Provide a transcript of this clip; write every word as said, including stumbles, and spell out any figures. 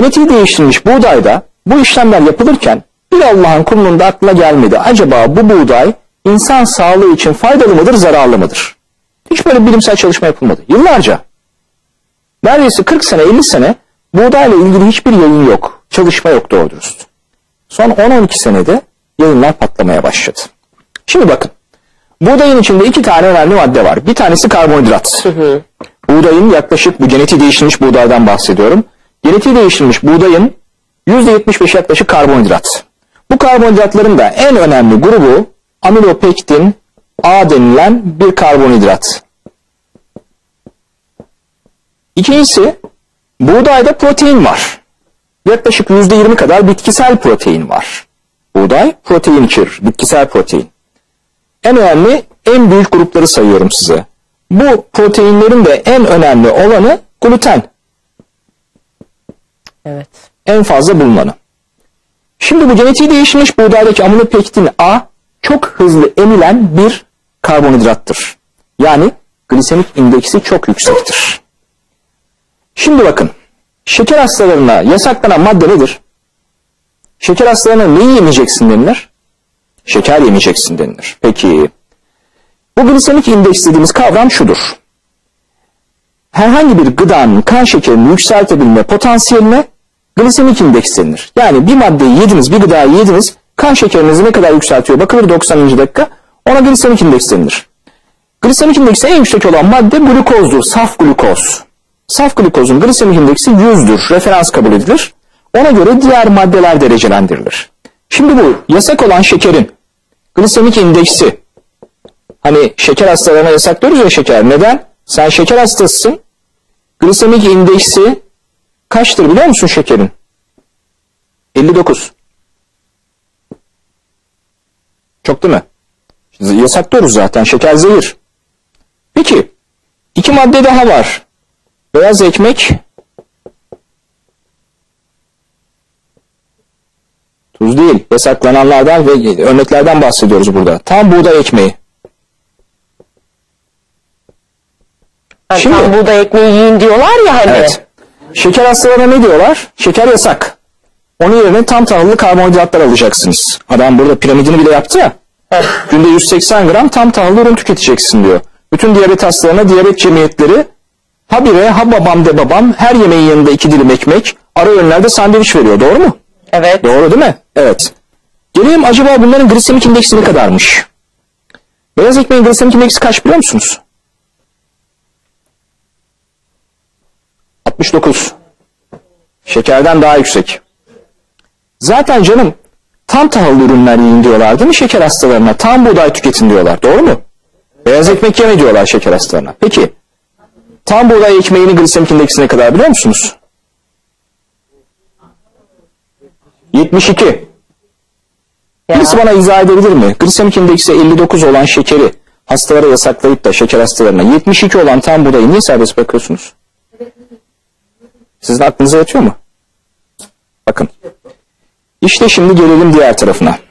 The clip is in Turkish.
genetiği değiştirilmiş buğdayda bu işlemler yapılırken bir Allah'ın kulunun da aklına gelmedi. Acaba bu buğday insan sağlığı için faydalı mıdır, zararlı mıdır? Hiç böyle bilimsel çalışma yapılmadı. Yıllarca. Neredeyse kırk sene, elli sene buğdayla ilgili hiçbir yayın yok. Çalışma yok doğru dürüst. Son on on iki senede yayınlar patlamaya başladı. Şimdi bakın. Buğdayın içinde iki tane önemli madde var. Bir tanesi karbonhidrat. Hı hı. Buğdayın yaklaşık, bu genetiği değiştirilmiş buğdaydan bahsediyorum. Genetiği değiştirilmiş buğdayın yüzde yetmiş beş yaklaşık karbonhidrat. Bu karbonhidratların da en önemli grubu amilopektin A denilen bir karbonhidrat. İkincisi, buğdayda protein var. Yaklaşık yüzde yirmi kadar bitkisel protein var. Buğday protein içerir, bitkisel protein. En önemli, en büyük grupları sayıyorum size. Bu proteinlerin de en önemli olanı gluten. Evet. En fazla bulunanı. Şimdi bu genetiği değiştirilmiş buğdaydaki amilopektin A çok hızlı emilen bir karbonhidrattır. Yani glisemik indeksi çok yüksektir. Şimdi bakın, şeker hastalarına yasaklanan madde nedir? Şeker hastalarına neyi yemeyeceksin denilir? Şeker yemeyeceksin denilir. Peki, bu glisemik indeks dediğimiz kavram şudur. Herhangi bir gıdanın kan şekerini yükseltebilme potansiyeline glisemik indeks denilir. Yani bir maddeyi yediniz, bir gıdayı yediniz, kan şekerinizi ne kadar yükseltiyor bakılır doksanıncı dakika, ona glisemik indeks denilir. Glisemik indeksi en yüksek olan madde glukozdur, saf glukoz. Saf glukozun glisemik indeksi yüzdür, referans kabul edilir. Ona göre diğer maddeler derecelendirilir. Şimdi bu yasak olan şekerin glisemik indeksi, hani şeker hastalarına yasaklıyoruz ya şeker. Neden? Sen şeker hastasısın. Glisemik indeksi kaçtır biliyor musun şekerin? elli dokuz. Çok değil mi? Yasaklıyoruz zaten. Şeker zehir. Peki, iki madde daha var. Beyaz ekmek, tuz değil, yasaklananlardan ve örneklerden bahsediyoruz burada. Tam buğday ekmeği. Yani Şimdi, tam buğday ekmeği yiyin diyorlar ya hani. Evet. Şeker hastalarına ne diyorlar? Şeker yasak. Onun yerine tam tahıllı karbonhidratlar alacaksınız. Adam burada piramidini bile yaptı ya. Evet. Günde yüz seksen gram tam tahıllı ürün tüketeceksin diyor. Bütün diyabet hastalarına diyabet cemiyetleri ha bire ha babam de babam her yemeğin yanında iki dilim ekmek, ara öğünlerde sandviç veriyor. Doğru mu? Evet. Doğru değil mi? Evet. Gelelim acaba bunların glisemik indeksi ne kadarmış? Beyaz ekmeğin glisemik indeksi kaç biliyor musunuz? altmış dokuz. Şekerden daha yüksek. Zaten canım tam tahıllı ürünler yiyin diyorlar değil mi şeker hastalarına? Tam buğday tüketin diyorlar. Doğru mu? Beyaz ekmek yeme diyorlar şeker hastalarına. Peki tam buğday ekmeğinin glisemik indeksi ne kadar biliyor musunuz? yetmiş iki. Ya. Birisi bana izah edebilir mi? Glisemik indeksi elli dokuz olan şekeri hastalara yasaklayıp da şeker hastalarına yetmiş iki olan tam buğdayı niye serbest bırakıyorsunuz? Sizin aklınıza yatıyor mu? Bakın. İşte şimdi gelelim diğer tarafına.